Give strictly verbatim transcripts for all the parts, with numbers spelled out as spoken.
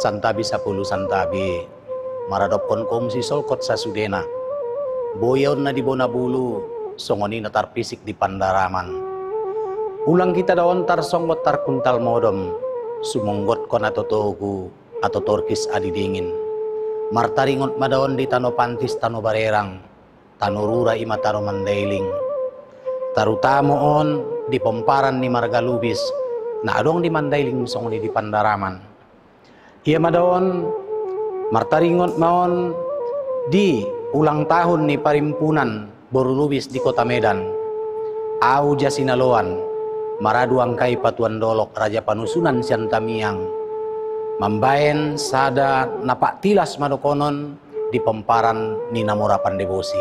santabi sapuluh santabi, maradop kon si solkot sasudena, boyon na di Bonabulu, songoni na tarpisik di Pandaraman. Ulang kita daon tar songgot tar kuntal modom, sumonggot kon ato togu, atau torkis adi dingin. Martaringot madaon di tano pantis tano barerang, tano rura ima taro mandailing. Tarutamo on di Pomparan ni Margalubis, na adong di Mandailing songoni di Pandaraman. Ia madaon martaringot maon di ulang tahun ni Parimpunan Borulubis di Kota Medan. Au jasinaloan maraduang kai Patuan Dolok Raja Panusunan Siantamiang. Mambaen sada napak tilas madokonon di Pomparan ni Namora Pandebosi.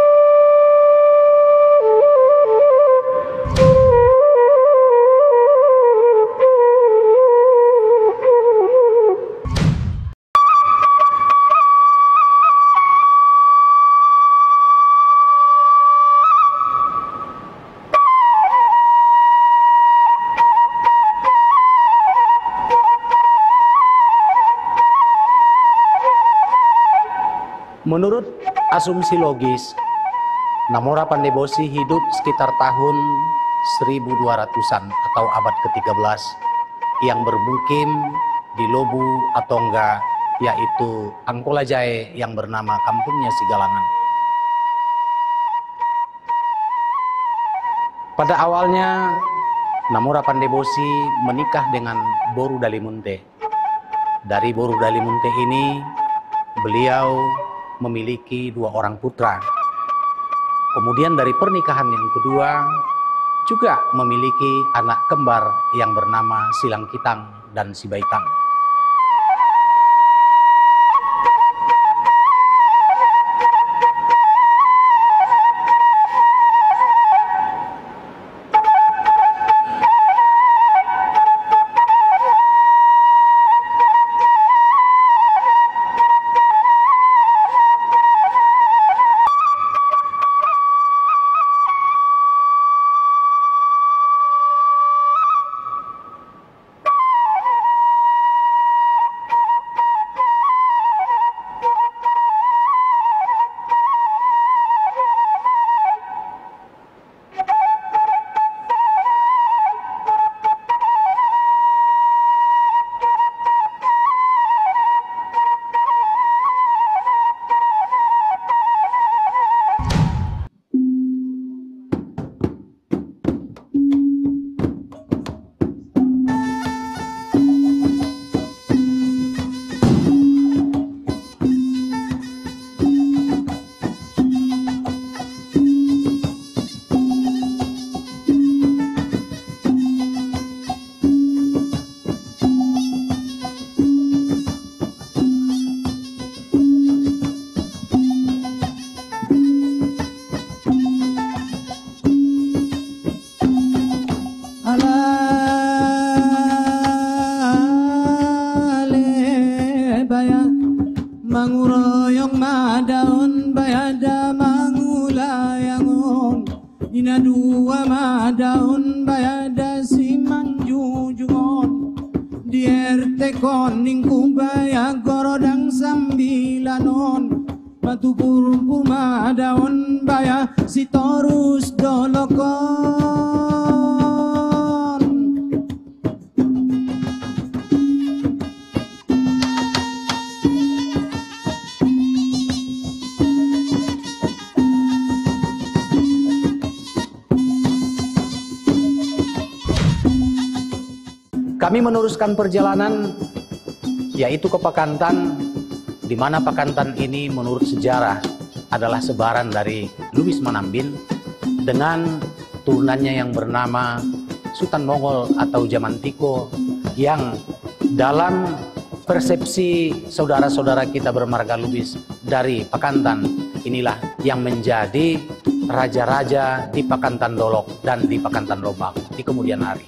Menurut asumsi logis, Namora Pandebosi hidup sekitar tahun seribu dua ratusan atau abad ke tiga belas yang bermukim di Lobu atau enggak, yaitu Angkolajae yang bernama kampungnya Sigalangan. Pada awalnya, Namora Pandebosi menikah dengan Boru Dalimunte. Dari Boru Dalimunte ini, beliau memiliki dua orang putra. Kemudian dari pernikahan yang kedua juga memiliki anak kembar yang bernama Silangkitang dan Sibaitang. Manguroyong madaon bayada mangulayangon ina dua madaon bayada simang jujungon di R T koning kubaya gorodang sambilanon batu purpu madaon baya si torus dolokon. Kami meneruskan perjalanan yaitu ke Pakantan, di mana Pakantan ini menurut sejarah adalah sebaran dari Lubis Manambin dengan turunannya yang bernama Sultan Mongol atau Jamantiko, yang dalam persepsi saudara-saudara kita bermarga Lubis dari Pakantan inilah yang menjadi raja-raja di Pakantan Dolok dan di Pakantan Lobak di kemudian hari.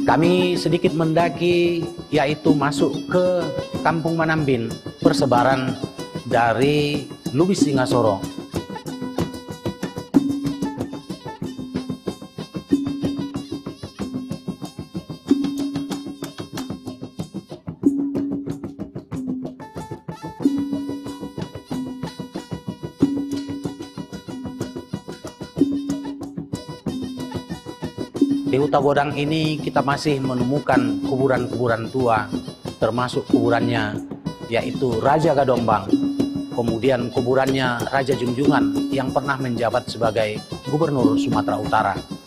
Kami sedikit mendaki, yaitu masuk ke Kampung Manambin, persebaran dari Lubis Singasoro. Di Huta Godang ini kita masih menemukan kuburan-kuburan tua, termasuk kuburannya yaitu Raja Gadombang, kemudian kuburannya Raja Junjungan yang pernah menjabat sebagai Gubernur Sumatera Utara.